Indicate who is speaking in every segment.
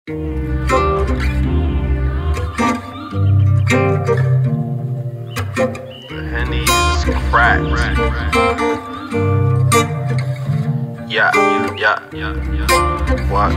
Speaker 1: Henny is crack. Yeah. What?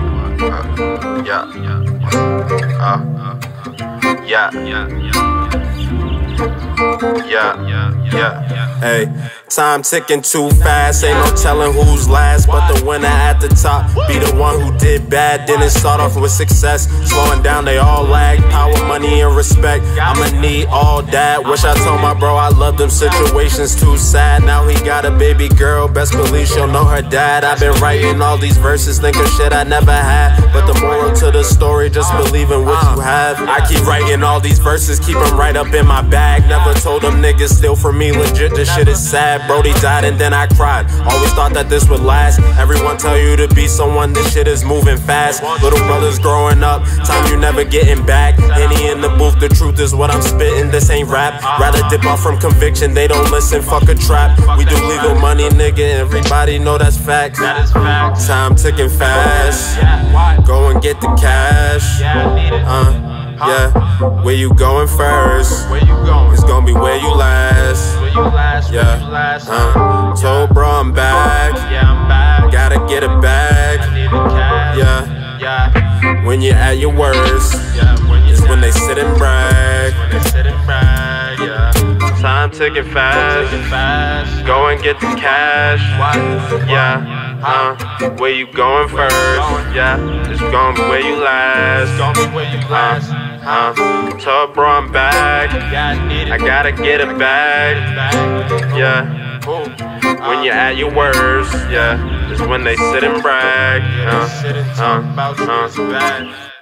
Speaker 1: Yeah. Hey, time ticking too fast. Ain't no telling who's last, but the winner at the top be the one who did bad. Didn't start off with success. Slowing down, they all lag. Power, money, and respect. I'ma need all that. Wish I told my bro I love them situations too sad. Now he got a baby girl. Best believe she'll know her dad. I've been writing all these verses, thinking shit I never had. But the moral to the story, just believe in what you have. I keep writing all these verses, keep them right up in my bag. Never told them niggas steal from me, legit, this shit is sad. Brody died and then I cried. Always thought that this would last. Everyone tell you to be someone, this shit is moving fast. Little brothers growing up, time you never getting back. Henny in the booth, the truth is what I'm spitting, this ain't rap. Rather dip off from conviction, they don't listen, fuck a trap. We do legal money, nigga, everybody know that's facts. Time ticking fast, go and get the cash. Yeah, where you going first? It's gonna be where you last. Yeah, told bro I'm back. Gotta get it back. Yeah, when you're at your worst, it's when they sit and brag. Time ticking fast. Go and get the cash. Yeah, where you going first? Yeah, it's gonna be where you last. Told bro I'm back. I gotta get it back. Yeah, when you're at your worst, yeah, it's when they sit and brag.